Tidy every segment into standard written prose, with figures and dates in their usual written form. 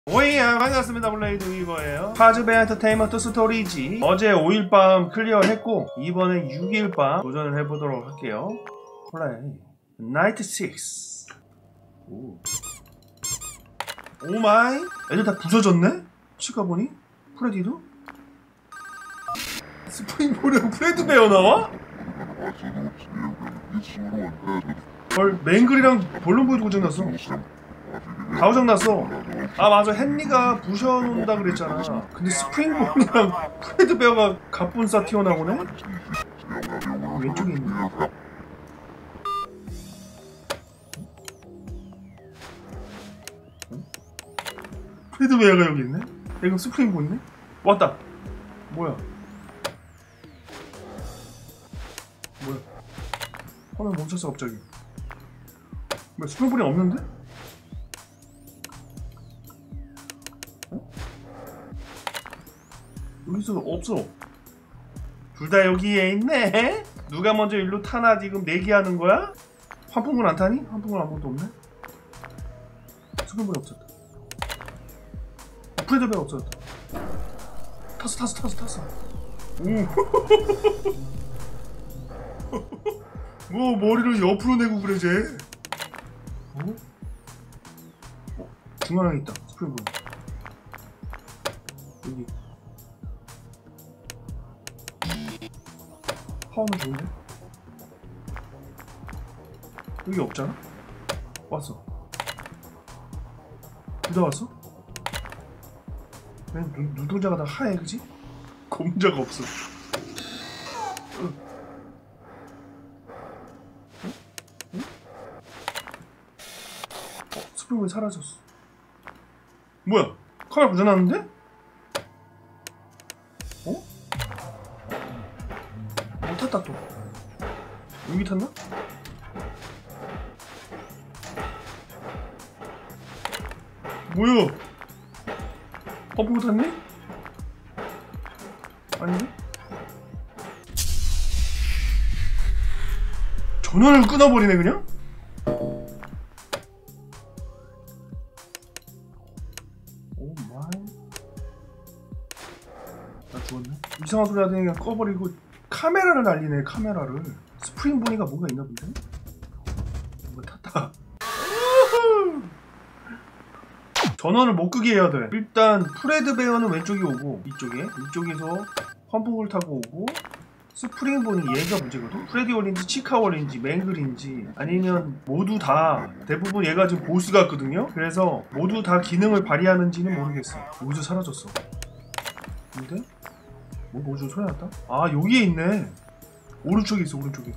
오이야 반갑습니다. 블레이드 위버예요. 파즈베 엔터테인먼트 스토리지. 어제 5일밤 클리어했고 이번에 6일밤 도전을 해보도록 할게요. 플레이 나이트 6. 오마이, 애들 다 부서졌네? 치가보니? 프레디도? 스프링볼이랑 프레드베어 나와? 헐, 맹글이랑 볼룸보이도 고장났어. 다 고장났어. 아 맞아, 헨리가 부셔놓는다 그랬잖아. 근데 스프링볼이랑 프레드베어가 갑분싸 튀어나오네? 왼쪽에 있네. 프레드베어가 여기 있네? 이거 스프링볼이네? 왔다! 뭐야? 뭐야? 화면 멈췄어 갑자기. 뭐야, 스프링볼이 없는데? 어? 여기서 없어. 둘 다 여기에 있네? 누가 먼저 일로 타나 지금 내기하는 거야? 환풍구는 안 타니? 환풍구는 아무것도 없네? 스프링볼이 없었다. 프레드베어 없어졌다. 탔어. 뭐 머리를 옆으로 내고 그래 쟤. 중앙에 있다. 스프링볼. 여기. 파워는 좋은데? 여기 없잖아? 왔어. 둘 다 왔어? 왜 눈동자가 다 하얘 그지? 검자가 없어. 스프링볼이 사라졌어. 뭐야? 카메라 고장났는데? 어? 못 탔다 또. 여기 탔나? 뭐야? 펌프 탔니? 아닌데? 전원을 끊어버리네 그냥? 오 마이. 나 죽었네? 이상한 소리 하더니 그냥 꺼버리고 카메라를 날리네. 카메라를. 스프링 보니까 뭔가 있나 본데? 뭔가 탔다. 전원을 못 끄게 해야 돼. 일단 프레드베어는 왼쪽이 오고 이쪽에서 환풍구를 타고 오고, 스프링본이 얘가 문제거든? 프레디월인지 치카월인지 맹글인지 아니면 모두 다, 대부분 얘가 지금 보스 같거든요? 그래서 모두 다 기능을 발휘하는지는 모르겠어. 여기서 사라졌어. 근데? 뭐좀 소리 났다? 아 여기에 있네. 오른쪽에 있어. 오른쪽에.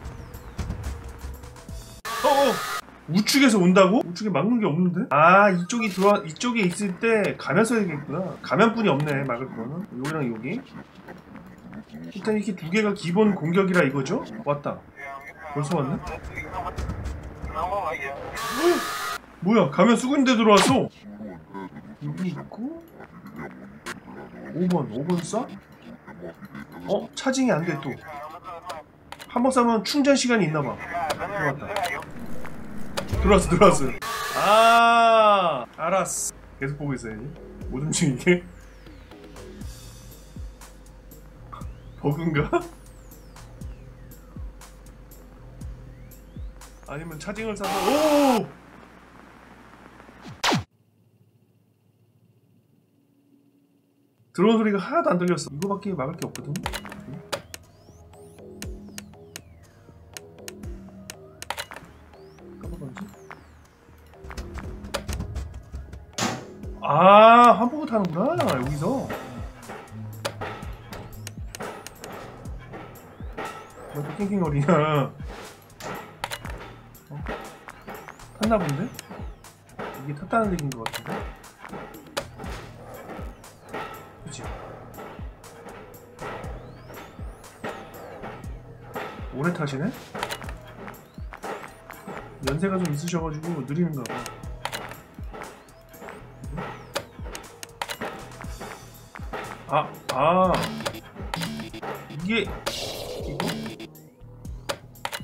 우측에서 온다고? 우측에 막는 게 없는데? 아 이쪽에 있을 때 가면 써야겠구나. 가면뿐이 없네 막을 거는. 여기랑 여기. 일단 이렇게 두 개가 기본 공격이라 이거죠? 왔다. 벌써 왔네? 뭐야, 가면 수군대 들어왔어. 여기 있고 5번 쏴? 차징이 안 돼 또. 한 번 쏴면 충전 시간이 있나봐. 들어왔어. 아, 알았어. 계속 보고 있어야지. 못 움직이게. 버그인가? 아니면 차징을 사서. 오! 들어온 소리가 하나도 안 들렸어. 이거밖에 막을 게 없거든. 아, 환풍구 타는구나 여기서. 왜 낑낑거리냐. 탔나 본데? 이게 탔다는 얘기인 것 같은데? 그치? 오래 타시네? 연세가 좀 있으셔가지고 느리는가 봐. 이게 이거?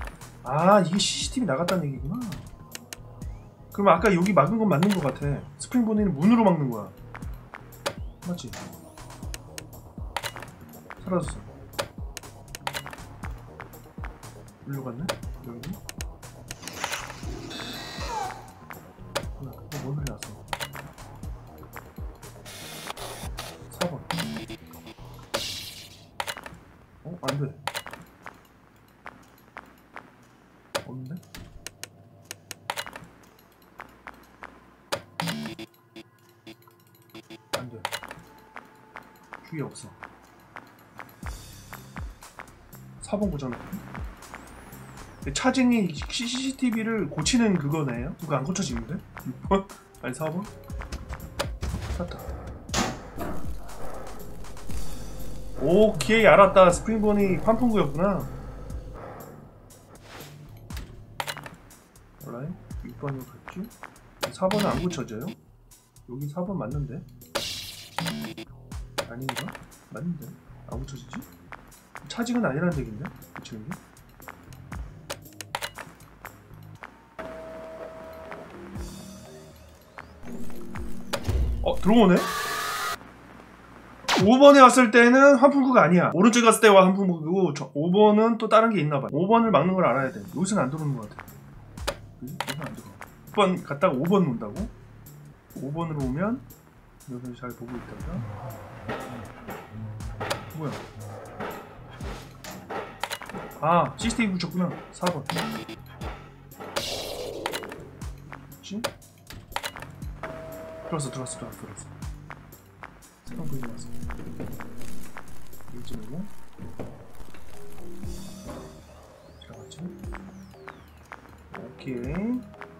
이게 CCTV 나갔다는 얘기구나. 그럼 아까 여기 막은 건 맞는 것 같아. 스프링 보니는 문으로 막는 거야. 맞지? 사라졌어. 일로 갔네? 여기? 뭐야? 뭔 소리 났어? 4번. 안돼. 없는데? 안돼. 주위에 없어. 4번 고장났거든? 차징이 CCTV를 고치는 그거네요? 그거 안 고쳐지는데? 6번? 아니 4번? 샀다. 오케이 알았다. 스프링본이 환풍구였구나. alright. 6번으로 갔죠? 4번은 안 고쳐져요? 여기 4번 맞는데? 아닌가? 맞는데? 안 고쳐지지? 차징은 아니라는 얘긴데? 고치는 게? 들어오네? 5번에 왔을 때는 환풍구가 아니야. 오른쪽에 갔을 때와 환풍구고 5번은 또 다른 게 있나봐. 5번을 막는 걸 알아야 돼. 여기서는 안 들어오는 것 같아. 여기서는 안 들어와. 6번 갔다가 5번 온다고? 5번으로 오면 여기서 잘 보고 있다가 뭐야? 아 CCTV 붙였구나. 4번 그치? 들어왔어. 새로운 그림 왔어. 이쯤이고 들어갔지? 오케이.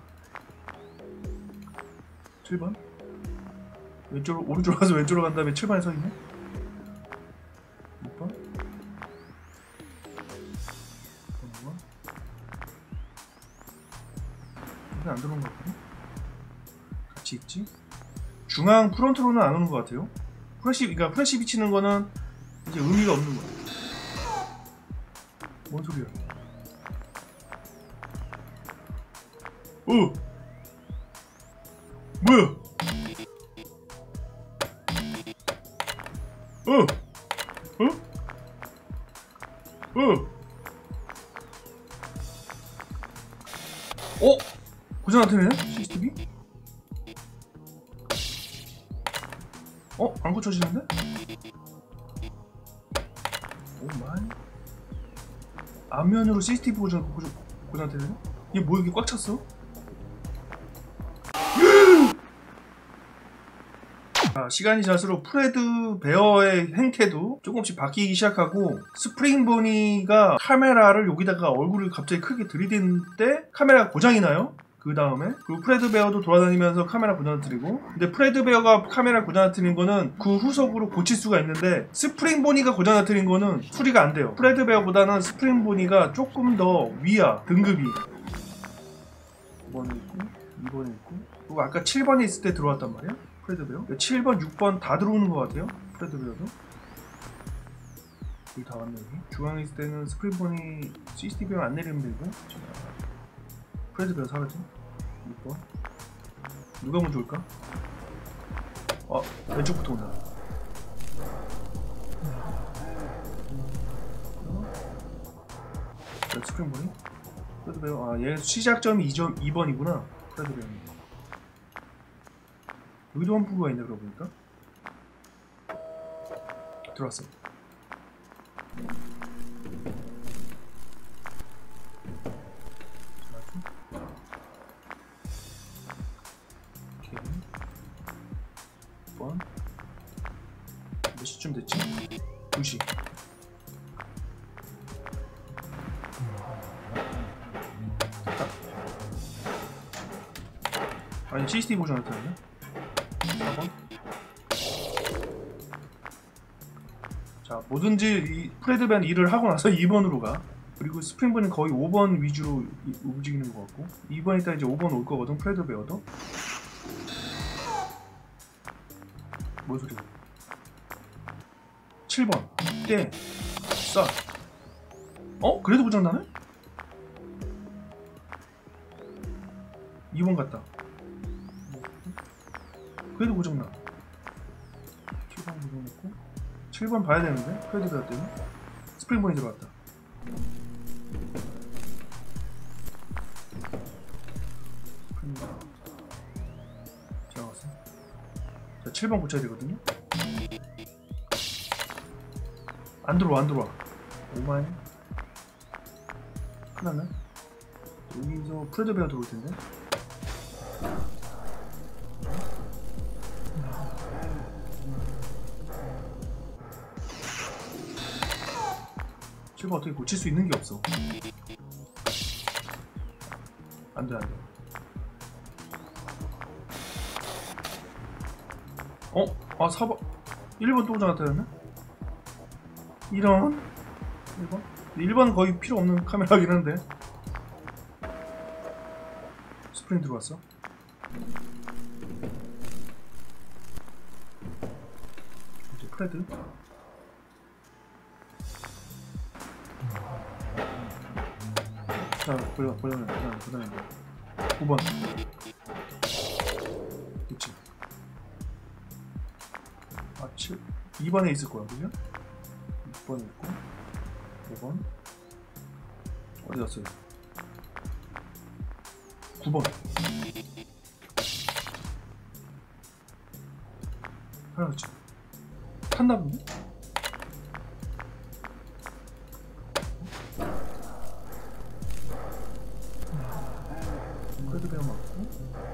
7번 왼쪽으로 오른쪽으로 가서 왼쪽으로 간 다음에 7번에 서있네. 6번 6번 이게 안 들어온 것 같거든? 같이 있지? 중앙 프론트로는 안 오는 것 같아요. 그러니까 프레시 비치는 거는 이제 의미가 없는 거야. 뭔 소리야? 뭐야? 고장 나타내네? CCTV? 안 고쳐지는데? 오 마이. 앞면으로 CCTV 고장 되네? 얘 뭐 이게 꽉 찼어? 시간이 지날수록 프레드 베어의 행태도 조금씩 바뀌기 시작하고 스프링보니가 카메라를 여기다가 얼굴을 갑자기 크게 들이댄 때 카메라가 고장이 나요. 그 다음에 그리고 프레드 베어도 돌아다니면서 카메라 고장나뜨리고 근데 프레드 베어가 카메라 고장나뜨린 거는 그 후속으로 고칠 수가 있는데 스프링보니가 고장나뜨린 거는 수리가 안 돼요. 프레드 베어보다는 스프링보니가 조금 더 위야 등급이. 2번에 있고 2번에 있고 그리고 아까 7번에 있을 때 들어왔단 말이야 프레드 베어. 7번 6번 다 들어오는 것 같아요 프레드 베어도. 여기 다 왔네. 여기 중앙에 있을 때는 스프링보니 CCTV가 안 내리면 되고 프레드 베어 사라져. 6번 누가 먼저 올까? 왼쪽부터 온다. 스프링보니 프레드 베어. 얘 시작점이 2번이구나 프레드 베어는. 여기도 환풍구가 있네 그러고 보니까. 들어왔어. 몇 시쯤 됐지? 2시. 됐다. 아니 CCTV 보지 않았다는데? 4번. 자 뭐든지 이 프레드밴 일을 하고 나서 2번으로 가. 그리고 스프링본은 거의 5번 위주로 움직이는 것 같고 2번 이따 이제 5번 올 거거든 프레드 베어도. 뭔 소리야? 7번 때 쏴. 그래도 고장나네? 2번 같다. 그래도 고장나. 7번 고장났고 7번 봐야 되는데 프레드 베어 때문에. 스프링본이 들어왔다. 자, 왔어. 자, 7번 고쳐야 되거든요. 안 들어와, 안 들어와. 오마이. 큰일 났네. 여기서 프레드 베어 들어올 텐데. 지금 어떻게 고칠 수 있는 게 없어. 안 돼, 안 돼. 아, 4번. 1번 또 나타났네? 이런. 1번? 1번은 거의 필요 없는 카메라긴 한데. 스프링 들어왔어. 이제 프레드. 자, 보여. 9번. 그치. 아, 7. 2번에 있을 거야, 그죠? 6번에 있고, 5번. 어디 갔어요? 9번. 하나였지. 탔나 본데? 그래도 그냥 맞고.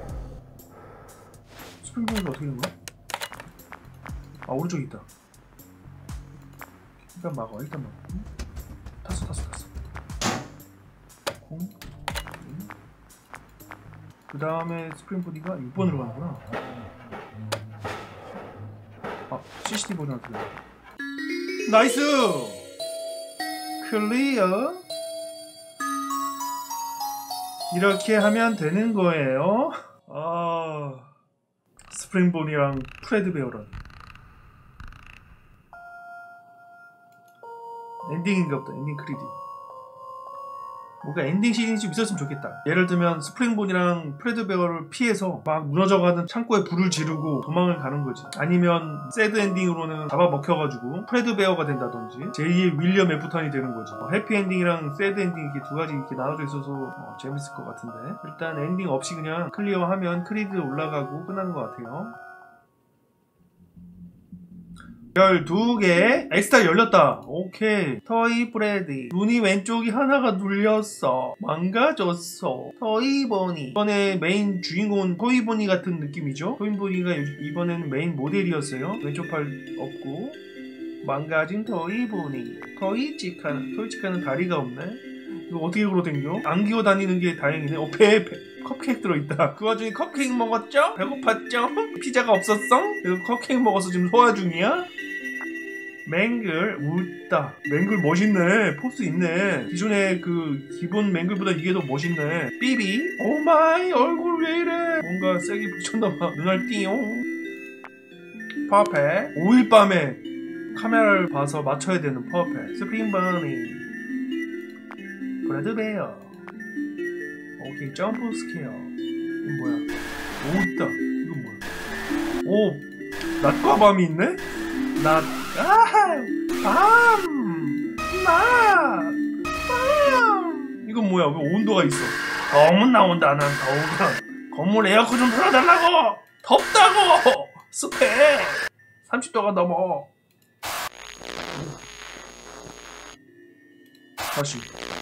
스프링볼이 어떻게 된 거야? 아, 오른쪽에 있다. 일단 막아, 일단 막고. 탔어. 공. 그 다음에 스프링보디가 6번으로 가는구나. 아, CCTV 보드 어떻게 돼? 나이스! 클리어. 이렇게 하면 되는 거예요. 아, 스프링본이랑 프레드 베어런. 엔딩인가 보다. 엔딩 크리딧. 뭔가 엔딩 씬이 좀 있었으면 좋겠다. 예를 들면 스프링본이랑 프레드 베어를 피해서 막 무너져가는 창고에 불을 지르고 도망을 가는 거지. 아니면 새드 엔딩으로는 잡아먹혀가지고 프레드 베어가 된다든지 제2의 윌리엄 애프턴이 되는 거지. 해피 엔딩이랑 새드 엔딩 이렇게 두 가지 이렇게 나눠져 있어서 재밌을 것 같은데, 일단 엔딩 없이 그냥 클리어하면 크리드 올라가고 끝나는 것 같아요. 12개 엑스트라 열렸다. 오케이. 터이 브레디. 눈이 왼쪽이 하나가 눌렸어. 망가졌어. 터이보니. 이번에 메인 주인공은 터이보니 같은 느낌이죠. 터이보니가 이번에는 메인 모델이었어요. 왼쪽 팔 없고 망가진 터이보니. 터이치카는 다리가 없네. 이거 어떻게 걸어댕겨? 안 기어 다니는 게 다행이네. 배에 컵케이크 들어있다. 그 와중에 컵케이크 먹었죠? 배고팠죠? 피자가 없었어? 그래서 컵케이크 먹어서 지금 소화 중이야? 맹글 웃다. 맹글 멋있네. 포스 있네. 기존의 그 기본 맹글보다 이게 더 멋있네. 삐비. 오마이 얼굴 왜 이래. 뭔가 세게 붙였나봐. 눈알 띠용. 퍼펙. 5일 밤에 카메라를 봐서 맞춰야 되는 퍼펙. 스프링버니. 브레드 베어. 오케이. 점프 스퀘어. 이건 뭐야? 오 있다. 이건 뭐야? 오, 낮과 밤이 있네? 낮. 밤. 이건 뭐야? 왜 온도가 있어? 너무 나온다. 난 더우면 건물 에어컨 좀 틀어달라고. 덥다고. 습해. 30도가 넘어. 다시.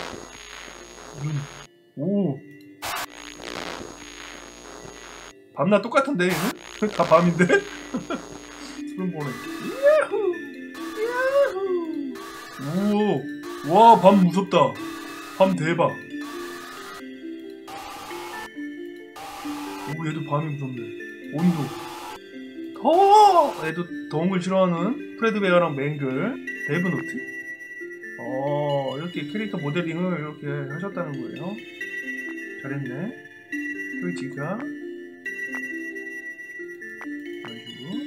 오. 밤낮 똑같은데 얘는? 다 밤인데? 그럼 보네. 야후. 우와. 와, 밤 무섭다. 밤 대박. 오, 얘도 밤이 무섭네. 온도 더워. 얘도 더운 걸 싫어하는 프레드 베어랑 맹글. 데브노트. 이렇게 캐릭터 모델링을 이렇게 하셨다는 거예요. 잘했네. 토이치가 이런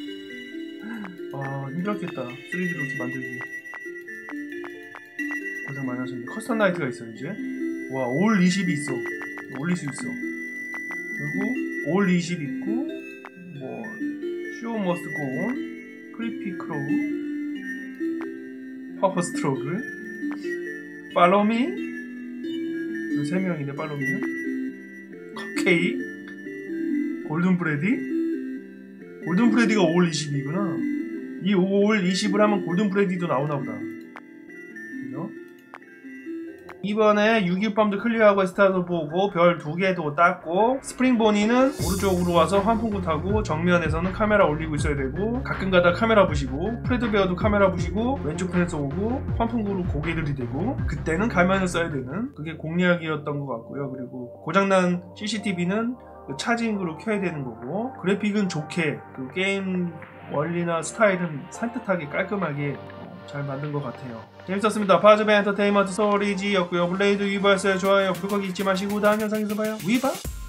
식으로. 힘들었겠다. 3D로 이렇게 만들기. 고생 많이 하셨는데. 커스텀 나이트가 있어 이제. 와, 올 20이 있어. 올릴 수 있어. 그리고 올 20 있고 뭐 머스트 고온, 크리피 크로우, 파워 스트로그, 팔로미, 이 3명인데 팔로미는 컵케이, 골든 프레디. 골든 프레디가 5월 20이구나. 이 5월 20을 하면 골든 프레디도 나오나보다. 그죠? 이번에 6.1팜도 클리어하고 스타도 보고 별 2개도 땄고, 스프링보니는 오른쪽으로 와서 환풍구 타고 정면에서는 카메라 올리고 있어야 되고, 가끔가다 카메라 부시고, 프레드베어도 카메라 부시고, 왼쪽 편에서 오고 환풍구로 고개 들이대고, 그때는 가면을 써야 되는, 그게 공략이었던 것 같고요. 그리고 고장난 CCTV는 차징으로 켜야 되는 거고, 그래픽은 좋게 그 게임 원리나 스타일은 산뜻하게 깔끔하게 잘 만든 것 같아요. 재밌었습니다. 파즈베 엔터테인먼트 소리지였고요. 블레이드 위버였어요. 좋아요, 구독하기 잊지 마시고 다음 영상에서 봐요. 위바!